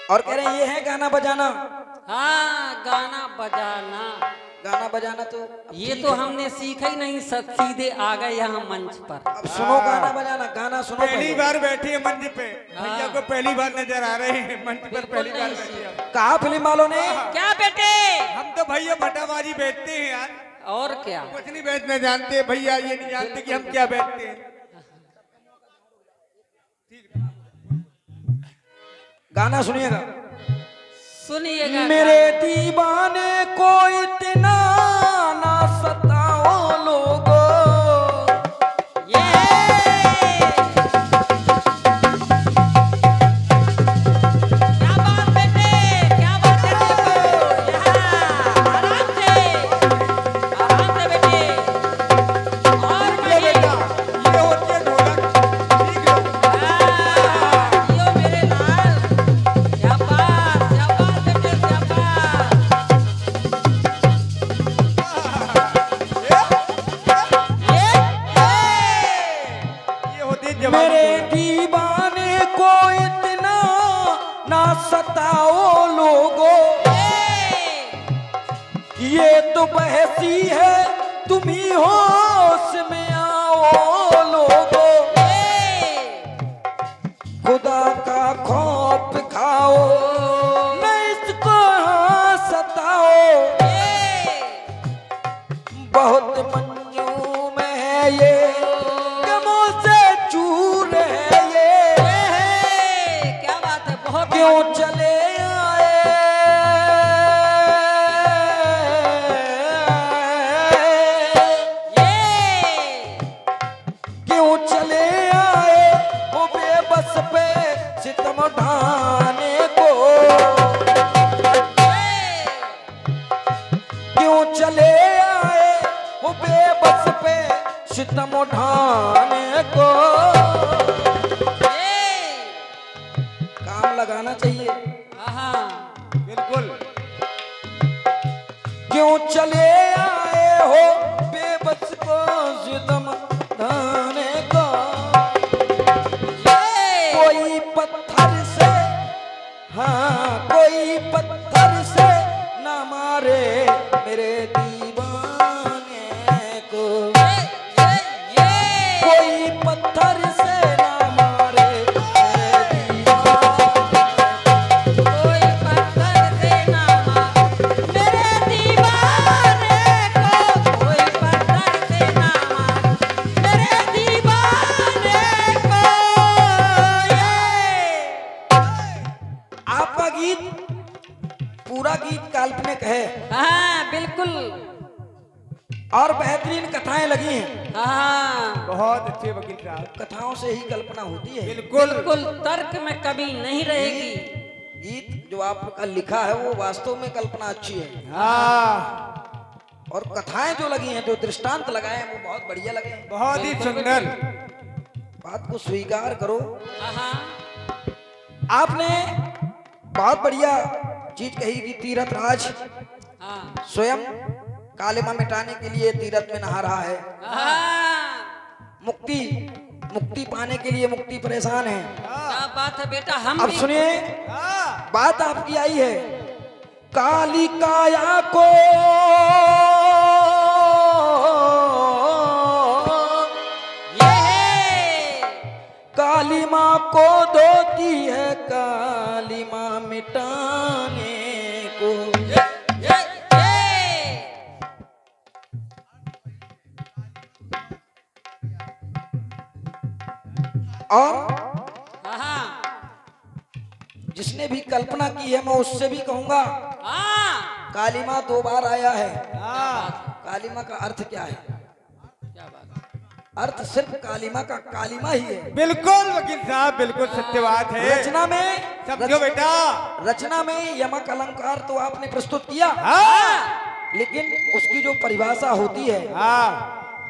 और कह रहे हैं ये है गाना बजाना। हाँ, गाना बजाना। गाना बजाना तो ये तो हमने सीखा ही नहीं, सीधे आ गए यहाँ मंच पर। अब सुनो गाना बजाना, गाना सुनो। पहली बार बैठी है मंच पे, भैया को पहली बार नजर आ रहे हैं मंच पर, पहली बार बैठी है। कहा फिल्म वालों ने क्या बेटे? हम तो भैया भट्टाबाजी बेचते हैं यार, और क्या? कुछ नहीं बेचना जानते भैया, ये नहीं जानते कि हम क्या बेचते हैं। गाना सुनिएगा। सुनिएगा। मेरे दीवाने को इतना ना सताओ लोगो। ये क्या बात बेटे, क्या बात है? देखो यहाँ आराम से बेटे। और ये बेटा, ये होती है ढोलक, ठीक है। यो मेरे लाल, क्या बात बेटे, क्या बात। ये होती है मेरे जवानी। दीवाने को इतना ना सताओ लोगो। ये तो बहसी है, तुम ही होश में आओ लोगो। खुदा का खौफ खाओ, न इसको सताओ। बहुत मंजूम है ये, गमों से चूर है ये। क्या बात है, बहुत क्यों चले आए, क्यों चले आए वो बेबस पे सितम ढाने को। क्यों चले आए वो बेबस पे सितम ढाने को। काम लगाना चाहिए। बिल्कुल। क्यों चले आए हो बेबस को सितम ढाने को। कोई पत्थर से, हाँ कोई पत्थर से न मारे मेरे दीवाने को। कोई पत्थर से न मारे मेरे दीवाने को। कोई पत्थर से ना मार मेरे दीवाने को। कोई पत्थर से ना मार मेरे दीवाने को। आपका गीत, पूरा गीत काल्पनिक है हाँ बिल्कुल। और बेहतरीन कथाएं लगी हैं। हाँ बहुत अच्छे वकील साहब। कथाओं से ही कल्पना होती है। बिल्कुल। बिल्कुल, तर्क में कभी नहीं रहेगी। गीत जो आपका लिखा है वो वास्तव में कल्पना अच्छी है। हाँ, और कथाएं जो लगी हैं, जो दृष्टांत लगाए हैं, वो बहुत बढ़िया लगे हैं। बहुत ही सुंदर। बात को स्वीकार करो। हाँ आपने बहुत बढ़िया चीज कही कि तीरथ राज हाँ स्वयं कालिमा मिटाने के लिए तीरथ में नहा रहा है। हाँ। मुक्ति पाने के लिए मुक्ति परेशान है। क्या बात है बेटा, हम अब भी सुनिए, हाँ, बात आपकी आई है। काली काया को ये है। काली माँ को धोती है, काली माँ मिटाने को। ये। और हाँ जिसने भी कल्पना की है, मैं उससे भी कहूंगा, हाँ। काली माँ 2 बार आया है। हाँ, काली माँ का अर्थ क्या है? क्या बात है? अर्थ सिर्फ काली माँ का कालीमा ही है। बिल्कुल वकील साहब, बिल्कुल सत्य बात है। रचना में समझो बेटा। रचना में यमक अलंकार तो आपने प्रस्तुत किया, हाँ, लेकिन उसकी जो परिभाषा होती है हाँ,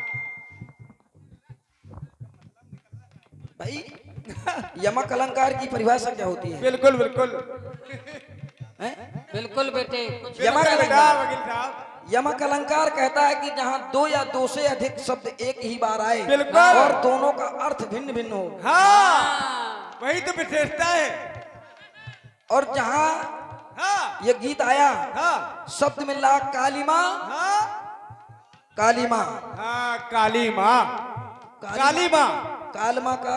भाई, यमक अलंकार की परिभाषा क्या होती है? बिल्कुल बिल्कुल। हैं? बिल्कुल बेटे, कुछ यमक बेटा अलंकार, वकील साहब, यमक अलंकार कहता है कि जहाँ 2 या 2 से अधिक शब्द एक ही बार आए बिल्कुल। और दोनों का अर्थ भिन्न भिन्न हो। हाँ, वही तो विशेषता है। और जहां हाँ ये गीत आया हाँ शब्द मिला काली माँ, हाँ काली माँ, हाँ काली माँ, काली माँ, कालमा का,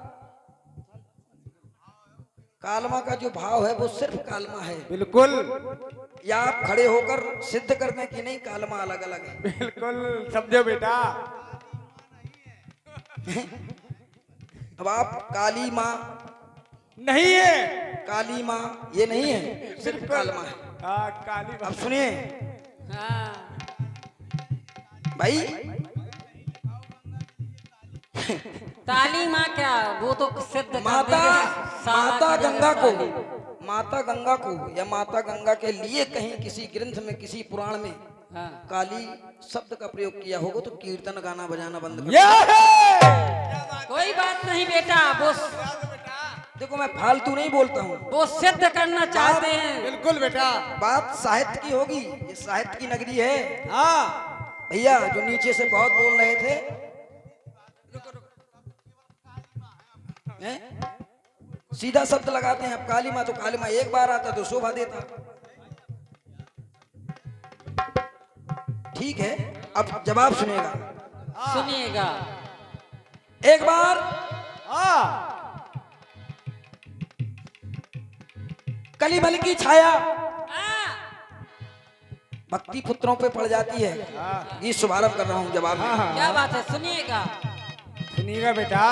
कालमा का जो भाव है वो सिर्फ कालमा है। बिल्कुल या आप खड़े होकर सिद्ध कर दें कि नहीं कालमा अलग अलग है। बिल्कुल समझो बेटा। अब आप काली माँ, नहीं है, काली माँ ये नहीं है, सिर्फ कालमा है। हाँ काली अब माँ। सुनिए हाँ भाई, काली माँ क्या, वो तो सिद्ध कर माता, देंगे। साला माता की जगह गंगा को, साली। माता गंगा को या माता गंगा के लिए कहीं किसी ग्रंथ में किसी पुराण में हाँ काली शब्द का प्रयोग किया होगा तो कीर्तन गाना बजाना बंद कर। ये है। कोई बात नहीं बेटा, वो देखो मैं फालतू नहीं बोलता हूँ, वो सिद्ध करना चाहते हैं। बिल्कुल बेटा। बात साहित्य की होगी, ये साहित्य की नगरी है। हाँ भैया जो नीचे से बहुत बोल रहे थे, हैं? सीधा शब्द लगाते हैं। अब काली माँ, तो काली माँ एक बार आता तो शोभा देता। ठीक है, अब जवाब सुनेगा। सुनिएगा। एक बार हाँ कलिबल की छाया हाँ, भक्ति पुत्रों पे पड़ जाती है। गीत शुभारंभ कर रहा हूँ जवाब में। क्या बात है, सुनिएगा। सुनिएगा बेटा,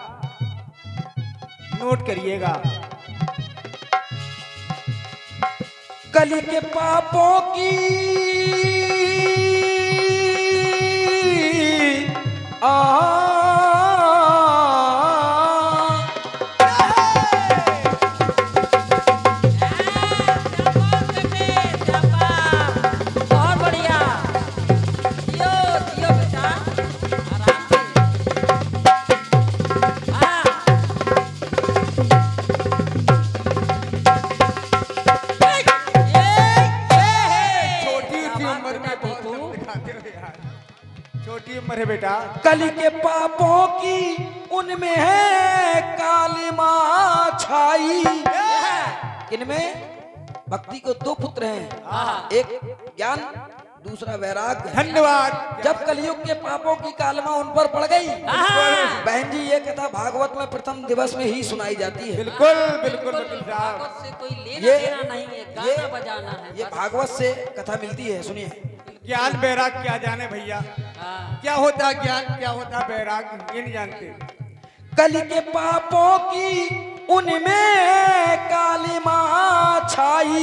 नोट करिएगा। कली के पापों की बहुत बढ़िया, जियो जियो बेटा, आराम से। हाँ छोटी सी उम्र में बहुत कम दिखाते हो यार। छोटी उम्र है बेटा। कली के पापों की उनमें है काली माँ छाई। इनमें भक्ति को दो पुत्र हैं, एक ज्ञान दूसरा वैराग्य। धन्यवाद। जब कलयुग के पापों की कालमा उन पर पड़ गई, बहन जी ये कथा भागवत में प्रथम दिवस में ही सुनाई जाती है। बिल्कुल बिल्कुल वकील साहब। भागवत से कोई लेना ये देना नहीं है, गाना बजाना है ये बस। भागवत से कथा मिलती है। सुनिए, ज्ञान बैराग क्या जाने भैया, हाँ। क्या होता है ज्ञान, क्या होता है बैराग, ये नहीं जानते। कली के पापों की उनमें काली माँ छाई।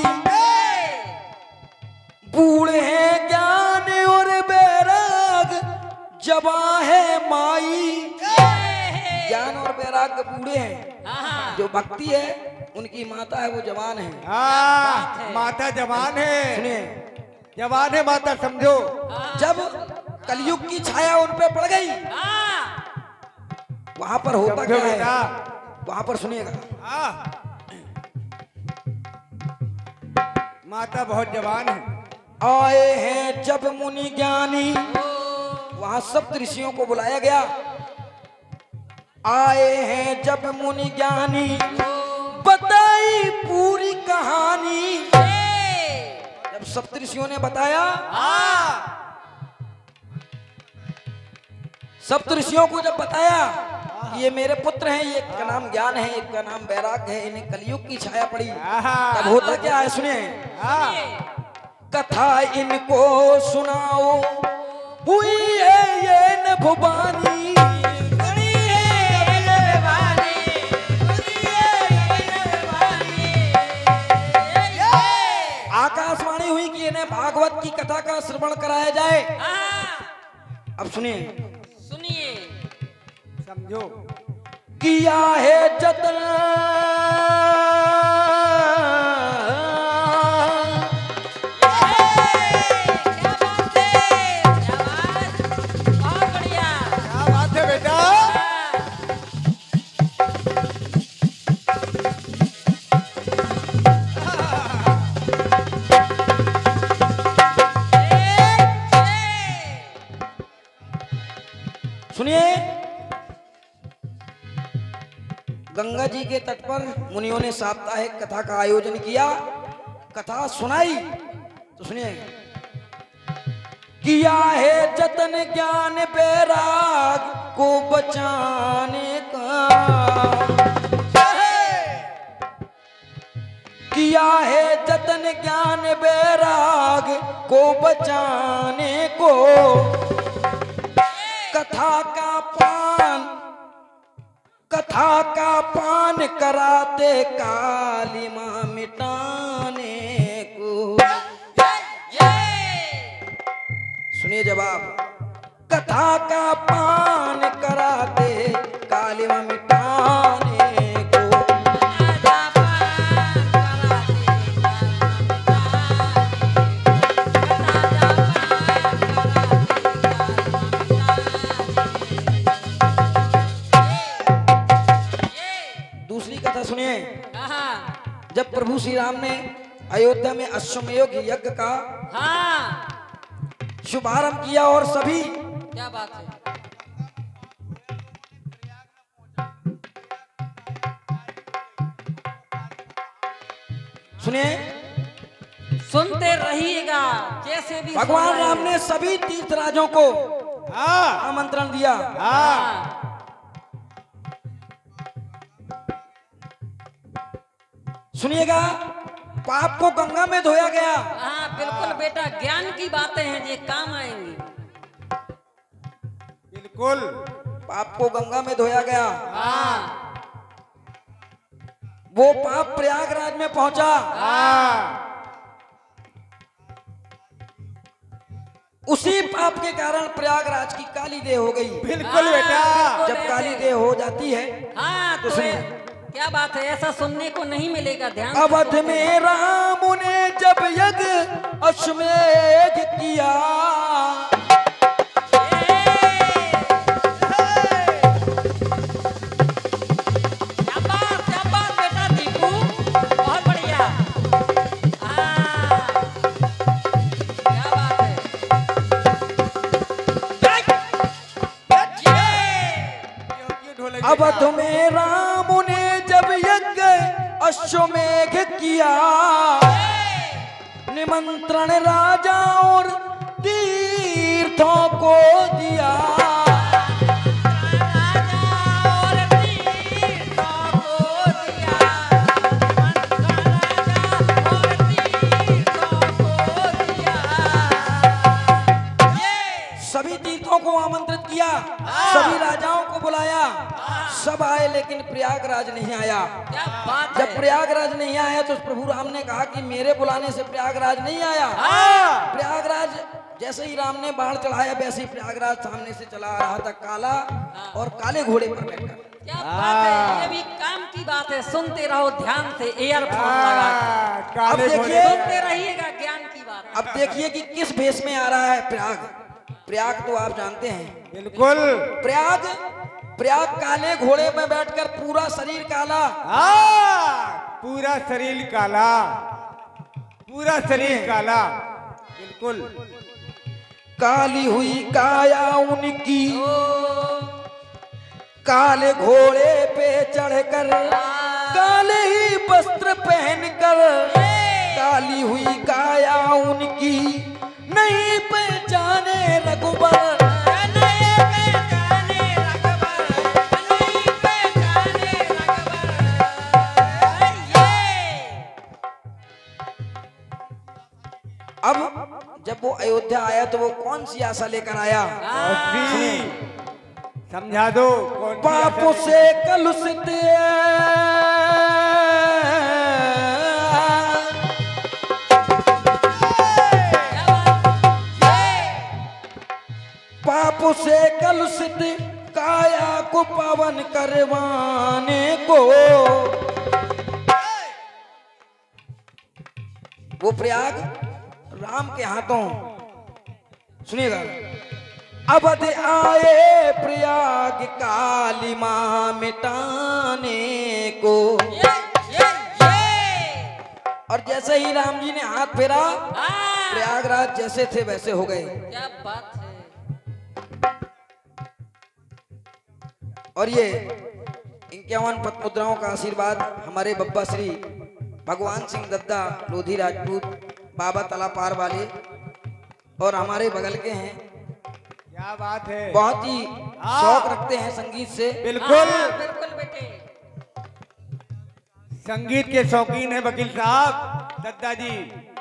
बूढ़े हैं ज्ञान और बैराग जवां है माई। ज्ञान और बैराग बूढ़े हैं, हाँ। जो भक्ति है उनकी माता है वो जवान है। हाँ माता जवान है, सुनिए, जवान है माता, समझो। जब कलयुग की छाया उन पे पड़ गई, हाँ। वहां पर होता समझो क्या है, बेटा। वहां पर सुनिएगा। हाँ माता बहुत जवान है। आए हैं जब मुनि ज्ञानी, वहां सप्त ऋषियों को बुलाया गया। आए हैं जब मुनि ज्ञानी, बताई पूरी कहानी। जब सप्त ऋषियों ने बताया, सप्त ऋषियों को जब बताया कि ये मेरे पुत्र हैं, ये एक का नाम ज्ञान है, एक का नाम वैराग्य है, इन्हें कलयुग की छाया पड़ी, तब होता क्या है सुनिए। कथा इनको सुनाओ, हुई है ये न भुवानी। आकाशवाणी हुई कि इन्हें भागवत की कथा का श्रवण कराया जाए। अब सुनिए, सुनिए। समझो। किया है जतन क्या बात है, क्या बात, बहुत बढ़िया। क्या बात है बेटा। सुनिए, गंगा जी के तट पर मुनियों ने साप्ताहिक कथा का आयोजन किया, कथा सुनाई। तो सुनिए, किया है जतन ज्ञान बैराग को बचाने का, किया है जतन ज्ञान बैराग को बचाने को, कथा का पान कराते काली मां मिटाने को। सुनिए जवाब, कथा का पान कराते काली मां मिटाने को। दूसरी कथा सुनिए, जब प्रभु श्री राम ने अयोध्या में अश्वमेध यज्ञ का शुभारंभ किया और सभी, क्या बात है, सुनिए, सुनते रहिएगा। जैसे भी भगवान राम ने सभी तीर्थराजों को आमंत्रण दिया। सुनिएगा, पाप को गंगा में धोया गया। हाँ बिल्कुल बेटा, ज्ञान की बातें हैं, ये काम आएंगी। बिल्कुल, पाप को गंगा में धोया गया। वो पाप प्रयागराज में पहुंचा। उसी पाप के कारण प्रयागराज की काली देह हो गई। बिल्कुल बेटा, जब काली देह हो जाती है तो क्या बात है, ऐसा सुनने को नहीं मिलेगा। ध्यान, अवध में राम ने जब यज्ञ अश्वमेध किया, क्या बात बेटा दीपू, बहुत बढ़िया। क्या बात है। अवध में राम ने जब यज्ञ अश्वमेध किया, निमंत्रण राजा और तीर्थों को दिया। सभी तीर्थों को आमंत्रित किया, सभी राजाओं को बुलाया, सब आए, लेकिन प्रयागराज नहीं आया। क्या बात है। जब प्रयागराज नहीं आया तो प्रभु राम ने कहा कि मेरे बुलाने से प्रयागराज नहीं आया। प्रयागराज जैसे ही राम ने बाण चढ़ाया, वैसे ही प्रयागराज सामने से चला आ रहा था, काला और काले घोड़े पर बैठकर। क्या बात है, ये भी काम की बात है। सुनते रहो ध्यान से, ईयरफोन लगा के। अब देखिए, सुनते रहिएगा, ज्ञान की बात। अब देखिए कि किस भेष में आ रहा है प्रयाग। प्रयाग तो आप जानते हैं। बिल्कुल, प्रयाग काले घोड़े में बैठकर पूरा शरीर काला। पूरा शरीर काला, पूरा शरीर काला। बिल्कुल, काली हुई काया उनकी, काले घोड़े पे चढ़कर, काले ही वस्त्र पहनकर, काली हुई काया उनकी, नहीं पहचाने रघुबर। अब जब वो अयोध्या आया तो वो कौन सी आशा लेकर आया? समझा दो। कौन पाप से कलुषित, पाप से कलुषित काया को पावन करवाने को, वो प्रयाग राम के हाथों, सुनिएगा, अवध आए प्रयाग काली मां मिटाने को। और जैसे ही राम जी ने हाथ फेरा, प्रयागराज जैसे थे वैसे हो गए। क्या बात है। और ये 51 पद्मुद्राओं का आशीर्वाद हमारे बब्बा श्री भगवान सिंह दद्दा लोधी राजपूत बाबा तला पार वाले और हमारे बगल के हैं। क्या बात है, बहुत ही शौक रखते हैं संगीत से। बिल्कुल बिल्कुल बेटे। संगीत के शौकीन है वकील साहब दद्दा जी।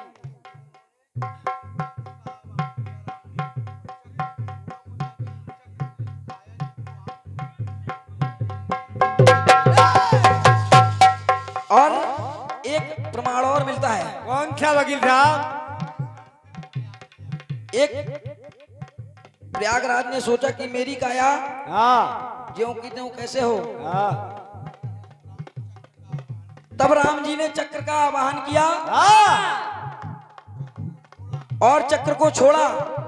और एक प्रमाण और मिलता है। कौन सा वकील साहब? एक प्रयागराज ने सोचा कि मेरी काया हाँ ज्यों की त्यों कैसे हो। हाँ तब राम जी ने चक्र का आवाहन किया हाँ और चक्र को छोड़ा।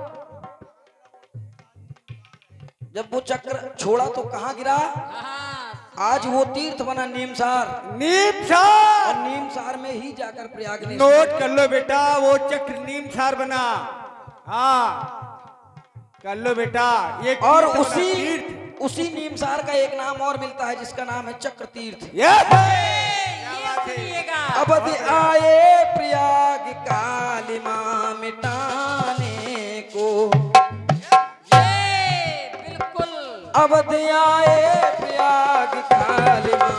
जब वो चक्र छोड़ा तो कहाँ गिरा? आज वो तीर्थ बना नीमसार। नीमसार। और नीमसार में ही जाकर प्रयाग ने नोट कर लो बेटा, वो चक्र नीमसार बना। हाँ कर लो बेटा। ये और तीर्थ बना, तीर्थ। उसी नीमसार का एक नाम और मिलता है जिसका नाम है चक्र तीर्थ। ये सुनिएगा। अवध आए प्रयाग काली मां मिटाने को। बिल्कुल। अवध आए प्रयाग काली मां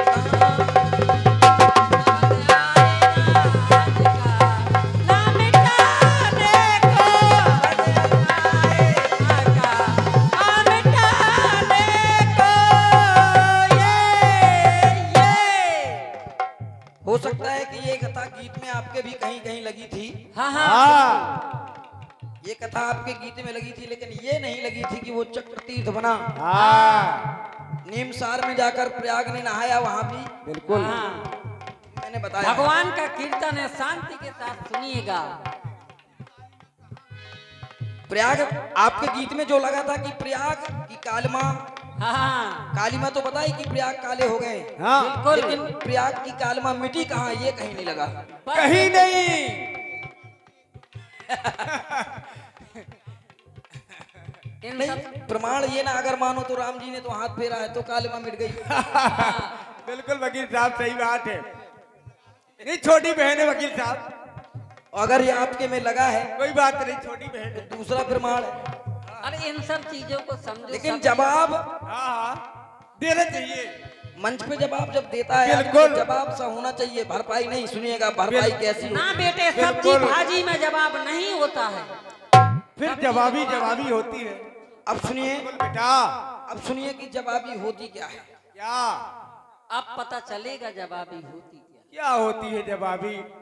हो सकता है कि ये कथा गीत में आपके भी कहीं कहीं लगी थी। हाँ हाँ। ये कथा आपके गीत में लगी थी, लेकिन ये नहीं लगी थी कि वो चक्र तीर्थ बना। हाँ नीमसार में जाकर प्रयाग ने नहाया वहां भी। बिल्कुल। मैंने बताया भगवान का कीर्तन है, शांति के साथ सुनिएगा। प्रयाग आपके गीत में जो लगा था कि प्रयाग की कालमा, हाँ कालीमा तो पता ही कि प्रयाग काले हो गए। हाँ बिल्कुल। लेकिन प्रयाग की कालमा मिटी कहाँ, ये कहीं नहीं लगा। कहीं नहीं। इन सब नहीं, प्रमाण ये ना अगर मानो तो राम जी ने तो हाथ फेरा है तो कालमा मिट गई। बिल्कुल वकील साहब, सही बात है। नहीं छोटी बहन है वकील साहब। अगर ये आपके में लगा है कोई बात नहीं, छोटी बहन है। दूसरा प्रमाण है। अरे इन सब चीजों को समझो। लेकिन सब- जवाब हाँ देना चाहिए। मंच पे जवाब जब देता है बिल्कुल। तो जवाब सा होना चाहिए, भरपाई नहीं। सुनिएगा भरपाई कैसी हो। ना बेटे, सब्जी बिल्कुल। भाजी में जवाब नहीं होता है। फिर जवाबी जवाबी होती है। अब सुनिए, बिल्कुल बेटा। अब सुनिए कि जवाबी होती क्या है। क्या अब पता चलेगा जवाबी होती क्या। क्या होती है जवाबी?